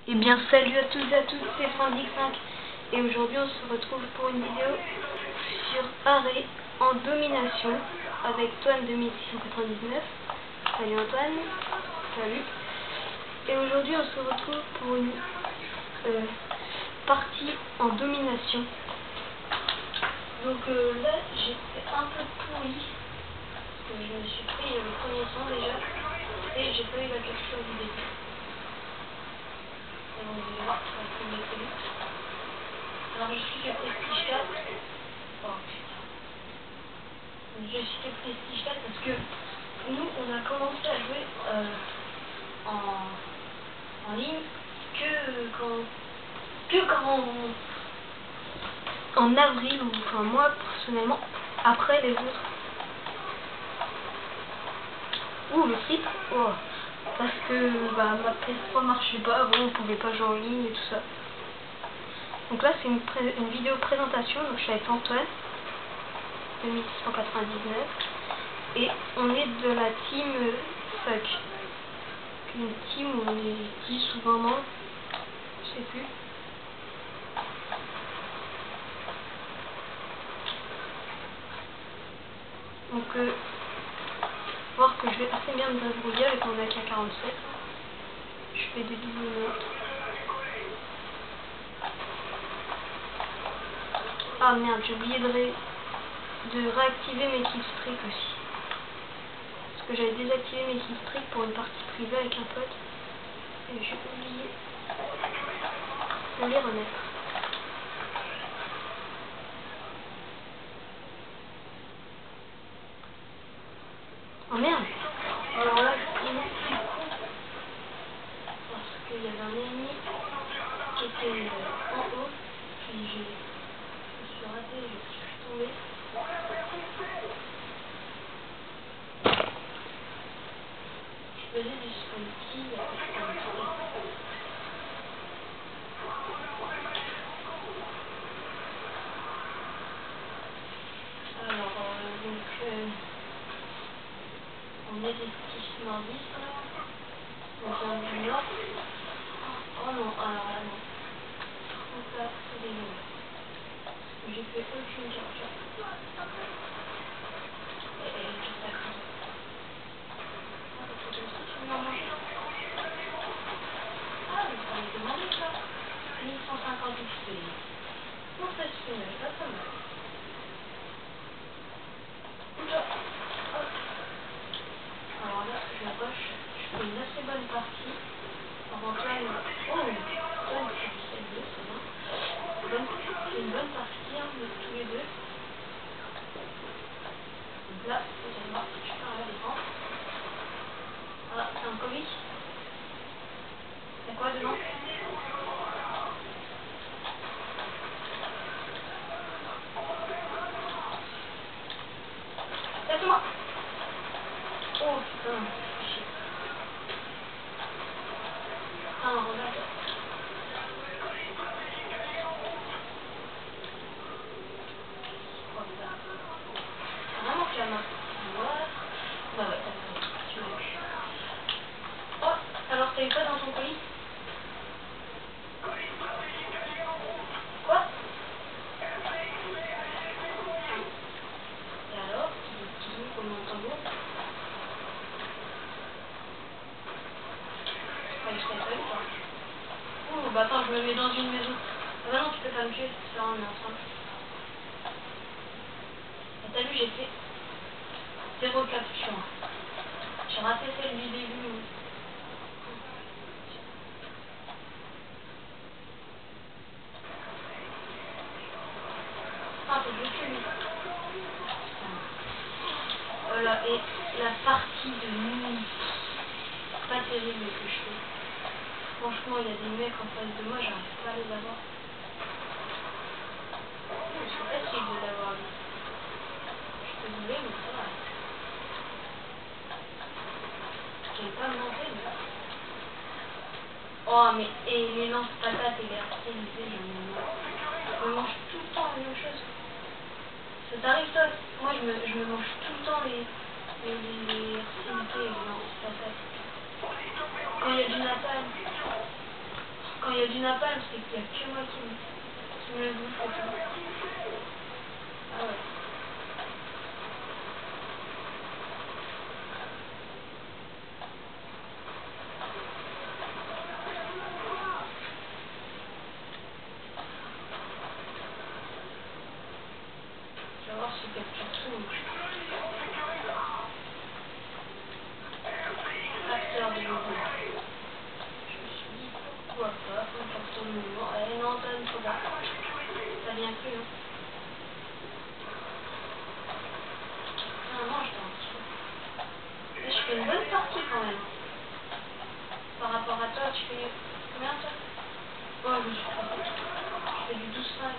Eh bien salut à tous et à toutes, c'est Franck5 et aujourd'hui on se retrouve pour une vidéo sur arrêt en domination avec Antoine 2699. Salut Antoine, salut. Et aujourd'hui on se retrouve pour une partie en domination. Donc là j'étais un peu pourri parce que je me suis pris le premier sang déjà et j'ai pas eu la capture du début. Et on va voir, ça va tomber très vite. Alors je suis le Prestige 4. Oh putain. Je suis le Prestige 4 parce que nous on a commencé à jouer en ligne que quand en avril, ou enfin moi personnellement, après les autres. Ouh le flip, oh. Parce que ma PS3 marchait pas, avant on pouvait pas jouer en ligne et tout ça. Donc là c'est une vidéo présentation, donc je suis avec Antoine, 2699, et on est de la team Fuck. Une team où on est 10 ou 20 membres, je sais plus. Donc voir que je vais assez bien me débrouiller avec mon AK-47. Je fais des doubles meurtres. Ah merde, j'ai oublié de réactiver mes killstreaks aussi. Parce que j'avais désactivé mes killstreaks pour une partie privée avec un pote. Et j'ai oublié de les remettre. Oh merde! Alors là, c'est con. Parce qu'il y avait un ennemi qui était en haut. Puis je me suis raté, je suis tombé. Je faisais du spunky. Alors, on est des petits nordistes là. On vient du nord. Oh non, alors là non. Par contre là, c'est dégueulasse. J'ai fait aucune capture. Et juste à craindre. Ah, mais ça m'est demandé ça. 1150 XP. Pour ce spinner, pas trop mal. Alors là, je rush. Je fais une assez bonne partie. Alors Antoine, Antoine c'est du 7-2, c'est bien. C'est une bonne partie hein, de tous les deux. Donc là, vous allez voir si je pars à la défense. Ah, c'est un comic. C'est quoi dedans? Laisse-moi. Oh putain, chier. Ah, regarde. Vraiment tu as ma voir. Bah ouais, tu m'as vu. Oh, alors t'as eu quoi dans ton colis? Quoi? Et alors? Qui joue comme un tambour? Ouais, je t'avais pas vu toi. Ouh, bah attends, je me mets dans une maison. Ah bah non, tu peux pas me tuer, c'est vraiment ensemble. Et t'as vu, j'ai fait 0 capture. J'ai raté celle du début. Ah, faut que je tue lui. Voilà, et la partie de nuit, pas terrible que je fais. Franchement, il y a des mecs en face de moi, j'arrive pas à les avoir. C'est facile de l'avoir lui. Je peux doubler, mais ça va. J'aime pas me monter, mais... Oh, mais et les lance-patates et les artificiels, j'en ai marre. Je me mange tout le temps la même chose. Ça t'arrive toi? Moi, je me mange tout le temps les artificiels et les lance-patates. Quand il y a du napalm, quand du napalm, c'est qu'il n'y a que moi qui me le bouffe et tout. Ah ouais. Je vais voir si je capture tout. Acteur de vidéo. Je me suis dit pourquoi pas, on capture le mouvement. Allez, non, donne, faut pas. T'as bien cru, hein. Non, non, je t'en dessous. Mais je fais une bonne partie quand même. Par rapport à toi, tu fais combien toi? Oh, je me suis trompée. Je fais du 12,5.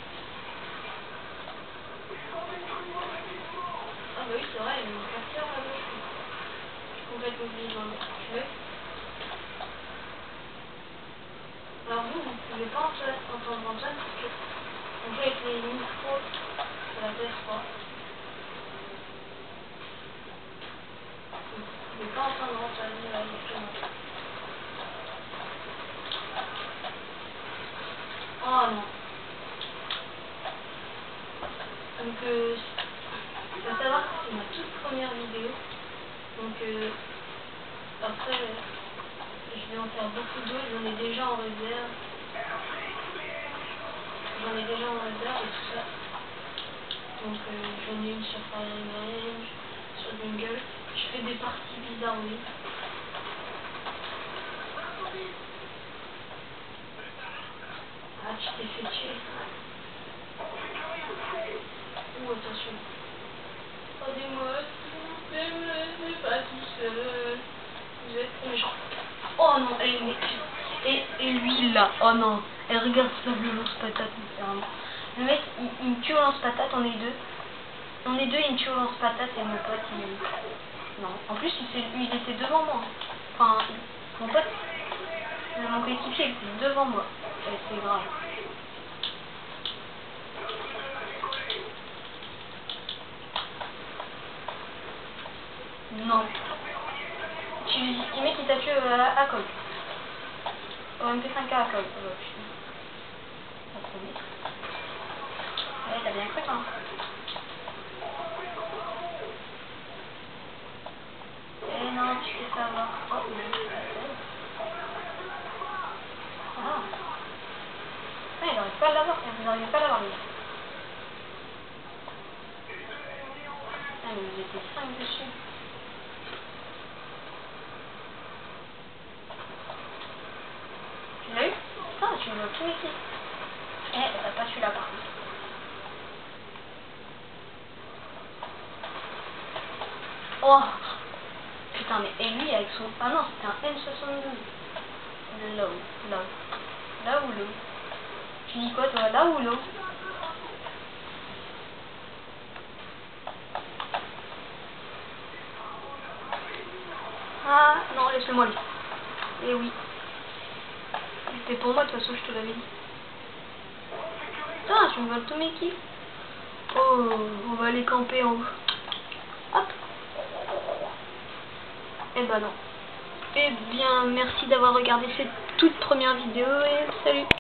Ah bah oui, c'est vrai, il y a une capteur là-bas. Je suis complètement oublié dans le... Tu veux? Alors vous pouvez pas entendre Antoine parce que on joue avec les micros de la PS3. Vous pouvez pas entendre Antoine, là, exactement. Oh non. Donc il faut savoir que c'est ma toute première vidéo. Donc après je vais en faire beaucoup d'autres, j'en ai déjà en réserve. Et tout ça. Donc j'en ai une sur Fire Emblem, sur Jungle. Je fais des parties bizarres, oui. Ah, tu t'es fait tuer. Oh, attention. Regardez-moi, s'il vous plaît, me laissez pas tout seul. Vous êtes méchant. Oh non, et lui là, oh non. Et regarde ça, le lance-patate, littéralement. Le mec, il me tue au lance-patate, on est deux. Il me tue au lance-patate et mon pote, non. En plus, il était devant moi. Enfin, mon pote, mon coéquipier était devant moi. Et c'est grave. Non. Le mec, il t'a tué à col. Au MP5K à col. Putain. Pas trop vite. Ouais, t'as bien cru, hein. Eh non, tu fais ça avoir. Oh, mais ah. Ah, il n'arrive pas à l'avoir. Vous n'arrivez pas à l'avoir, les gars. Ah, mais vous étiez 5 dessus. Tu l'as eu? Ah, tu me l'as tout ici. Eh, t'as pas tué là par contre. Oh putain, mais et lui avec son... Ah non, c'était un M72. Là ou là. Là ou là. Tu dis quoi toi? Là ou là? Ah non, laisse-moi lui. Eh oui. C'était pour moi de toute façon, je te l'avais dit. Putain, tu me voles tous mes kills. Oh, on va aller camper en haut. Hop. Eh ben non. Eh bien, merci d'avoir regardé cette toute première vidéo et salut.